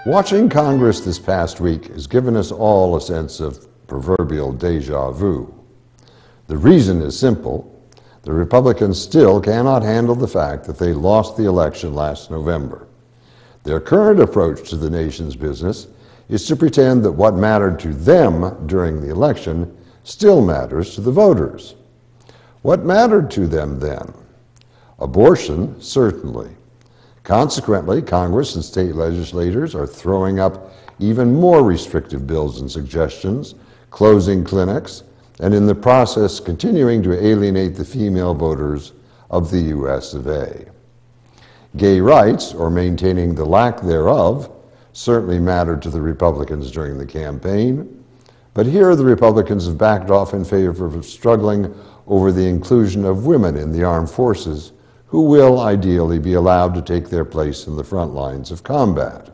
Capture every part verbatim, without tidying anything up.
Watching Congress this past week has given us all a sense of proverbial déjà vu. The reason is simple. The Republicans still cannot handle the fact that they lost the election last November. Their current approach to the nation's business is to pretend that what mattered to them during the election still matters to the voters. What mattered to them then? Abortion, certainly. Consequently, Congress and state legislators are throwing up even more restrictive bills and suggestions, closing clinics, and in the process continuing to alienate the female voters of the U S of A. Gay rights, or maintaining the lack thereof, certainly mattered to the Republicans during the campaign, but here the Republicans have backed off in favor of struggling over the inclusion of women in the armed forces, who will ideally be allowed to take their place in the front lines of combat.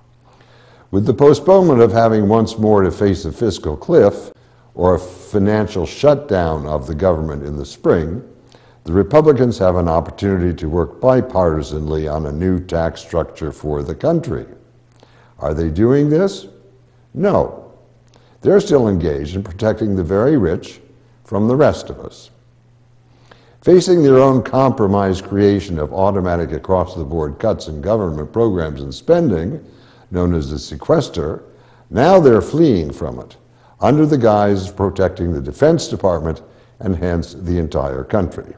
With the postponement of having once more to face a fiscal cliff or a financial shutdown of the government in the spring, the Republicans have an opportunity to work bipartisanly on a new tax structure for the country. Are they doing this? No. They're still engaged in protecting the very rich from the rest of us. Facing their own compromised creation of automatic across-the-board cuts in government programs and spending, known as the sequester, now they're fleeing from it, under the guise of protecting the Defense Department and hence the entire country.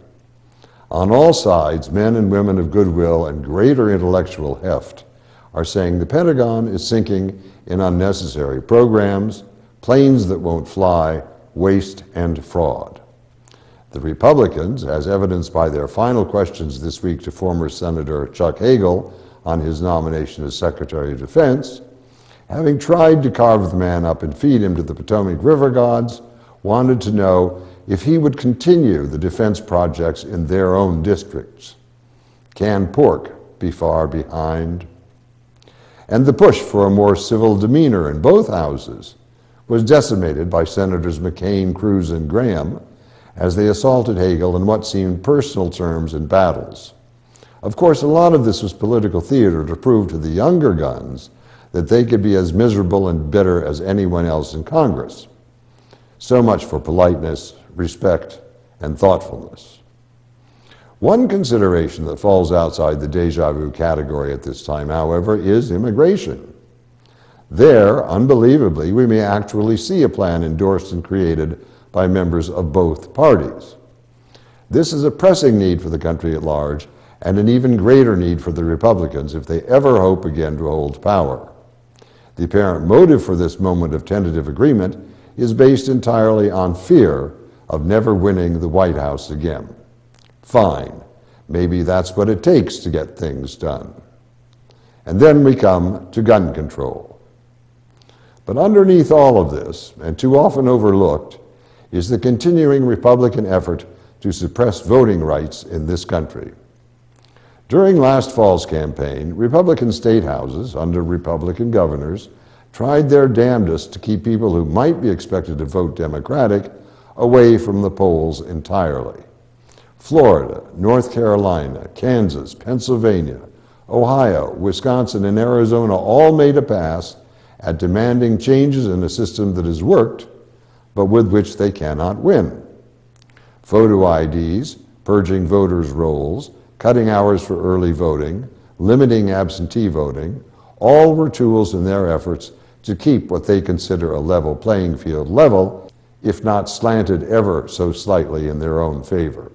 On all sides, men and women of goodwill and greater intellectual heft are saying the Pentagon is sinking in unnecessary programs, planes that won't fly, waste, and fraud. The Republicans, as evidenced by their final questions this week to former Senator Chuck Hagel on his nomination as Secretary of Defense, having tried to carve the man up and feed him to the Potomac River gods, wanted to know if he would continue the defense projects in their own districts. Can pork be far behind? And the push for a more civil demeanor in both houses was decimated by Senators McCain, Cruz, and Graham as they assaulted Hagel in what seemed personal terms and battles. Of course, a lot of this was political theater to prove to the younger guns that they could be as miserable and bitter as anyone else in Congress. So much for politeness, respect, and thoughtfulness. One consideration that falls outside the déjà vu category at this time, however, is immigration. There, unbelievably, we may actually see a plan endorsed and created by members of both parties. This is a pressing need for the country at large, and an even greater need for the Republicans if they ever hope again to hold power. The apparent motive for this moment of tentative agreement is based entirely on fear of never winning the White House again. Fine, maybe that's what it takes to get things done. And then we come to gun control. But underneath all of this, and too often overlooked, is the continuing Republican effort to suppress voting rights in this country. During last fall's campaign, Republican state houses under Republican governors tried their damnedest to keep people who might be expected to vote Democratic away from the polls entirely. Florida, North Carolina, Kansas, Pennsylvania, Ohio, Wisconsin, and Arizona all made a pass at demanding changes in a system that has worked, but with which they cannot win. Photo I Ds, purging voters' rolls, cutting hours for early voting, limiting absentee voting, all were tools in their efforts to keep what they consider a level playing field level, if not slanted ever so slightly in their own favor.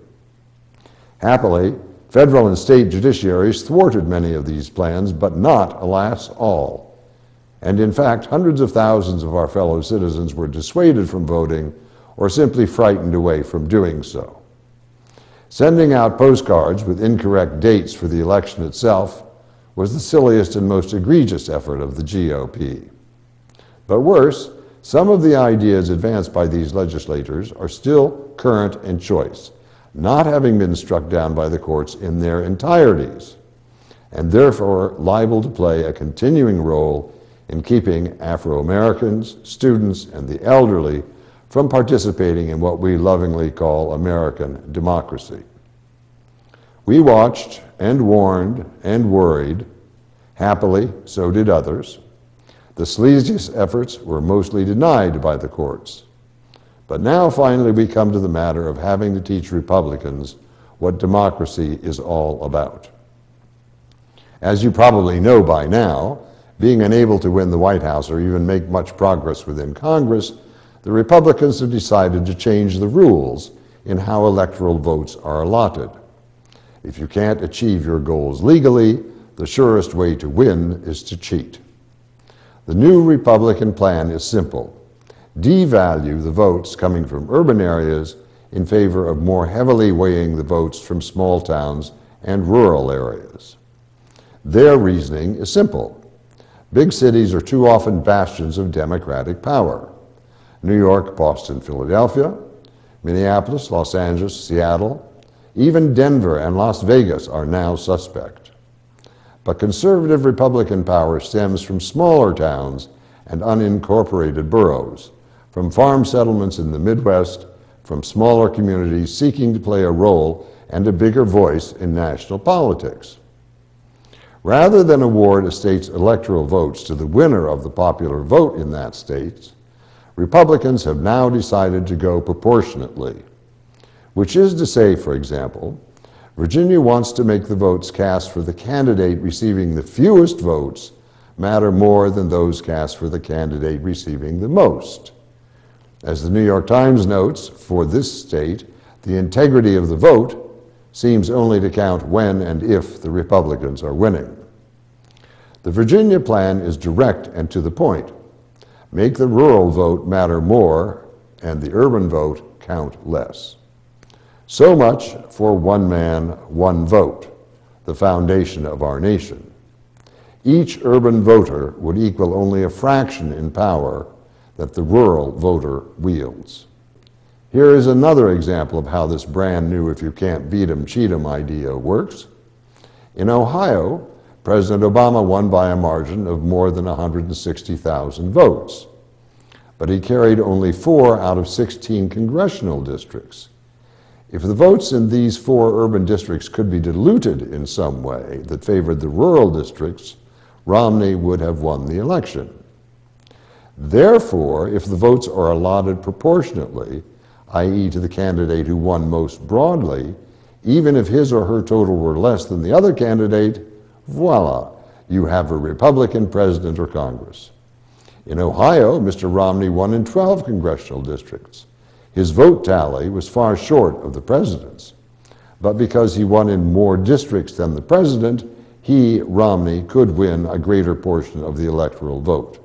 Happily, federal and state judiciaries thwarted many of these plans, but not, alas, all. And in fact, hundreds of thousands of our fellow citizens were dissuaded from voting or simply frightened away from doing so. Sending out postcards with incorrect dates for the election itself was the silliest and most egregious effort of the G O P. But worse, some of the ideas advanced by these legislators are still current and choice, not having been struck down by the courts in their entireties, and therefore liable to play a continuing role in keeping Afro-Americans, students, and the elderly from participating in what we lovingly call American democracy. We watched and warned and worried. Happily, so did others. The sleaziest efforts were mostly denied by the courts. But now finally we come to the matter of having to teach Republicans what democracy is all about. As you probably know by now, being unable to win the White House or even make much progress within Congress, the Republicans have decided to change the rules in how electoral votes are allotted. If you can't achieve your goals legally, the surest way to win is to cheat. The new Republican plan is simple: devalue the votes coming from urban areas in favor of more heavily weighing the votes from small towns and rural areas. Their reasoning is simple. Big cities are too often bastions of Democratic power. New York, Boston, Philadelphia, Minneapolis, Los Angeles, Seattle, even Denver and Las Vegas are now suspect. But conservative Republican power stems from smaller towns and unincorporated boroughs, from farm settlements in the Midwest, from smaller communities seeking to play a role and a bigger voice in national politics. Rather than award a state's electoral votes to the winner of the popular vote in that state, Republicans have now decided to go proportionately, which is to say, for example, Virginia wants to make the votes cast for the candidate receiving the fewest votes matter more than those cast for the candidate receiving the most. As the New York Times notes, for this state, the integrity of the vote seems only to count when and if the Republicans are winning. The Virginia plan is direct and to the point. Make the rural vote matter more and the urban vote count less. So much for one man, one vote, the foundation of our nation. Each urban voter would equal only a fraction in power that the rural voter wields. Here is another example of how this brand new if you can't beat 'em, cheat 'em idea works. In Ohio, President Obama won by a margin of more than one hundred sixty thousand votes, but he carried only four out of sixteen congressional districts. If the votes in these four urban districts could be diluted in some way that favored the rural districts, Romney would have won the election. Therefore, if the votes are allotted proportionately, that is to the candidate who won most broadly, even if his or her total were less than the other candidate, voila, you have a Republican president or Congress. In Ohio, Mister Romney won in twelve congressional districts. His vote tally was far short of the president's, but because he won in more districts than the president, he, Romney, could win a greater portion of the electoral vote.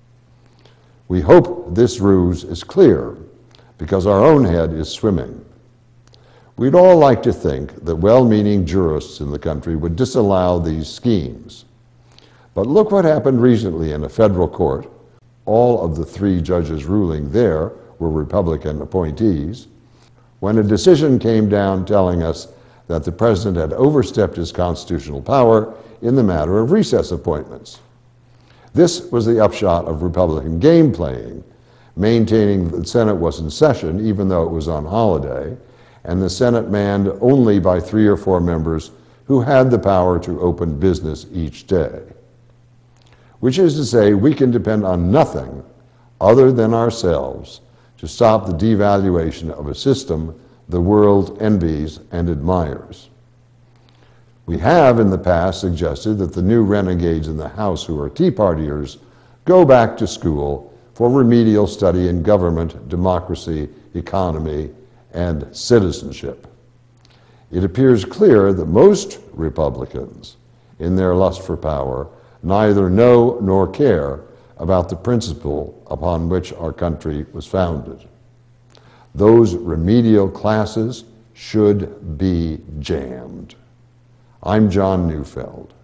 We hope this ruse is clear, because our own head is swimming. We'd all like to think that well-meaning jurists in the country would disallow these schemes. But look what happened recently in a federal court. All of the three judges ruling there were Republican appointees, when a decision came down telling us that the president had overstepped his constitutional power in the matter of recess appointments. This was the upshot of Republican game playing, maintaining that the Senate was in session even though it was on holiday, and the Senate manned only by three or four members who had the power to open business each day. Which is to say, we can depend on nothing other than ourselves to stop the devaluation of a system the world envies and admires. We have in the past suggested that the new renegades in the House who are Tea Partiers go back to school for remedial study in government, democracy, economy, and citizenship. It appears clear that most Republicans, in their lust for power, neither know nor care about the principle upon which our country was founded. Those remedial classes should be jammed. I'm John Neufeld.